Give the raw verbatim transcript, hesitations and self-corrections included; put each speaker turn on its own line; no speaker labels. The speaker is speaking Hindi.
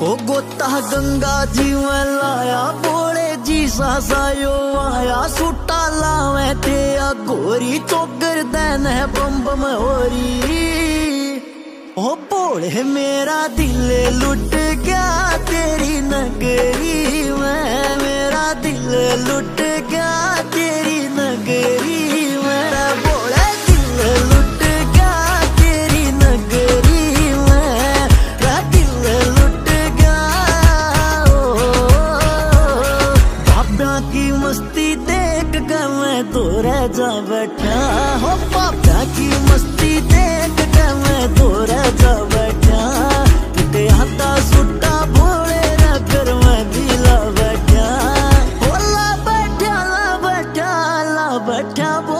ओ गोता गंगा जी में लाया बोले जी सासायो आया सुटा लावे ते गोरी चोगर देन है बम बम होरी। ओ बोले मेरा दिल लुट गया तेरी नगरी में, मेरा दिल लुट गया तेरी नगरी मेरा बोले दिल लुट गया तेरी नगरी में, मेरा दिल लुट गया। बाबा की मस्ती देख कर मैं तो रह जा बैठा, हो बाबा की मस्ती देख कर मैं तो रह जा बैठा, किते हाथा सुट्टा भोले ना कर मैं भी ला बैठा, हो ला बैठा ला बैठा ला बैठा।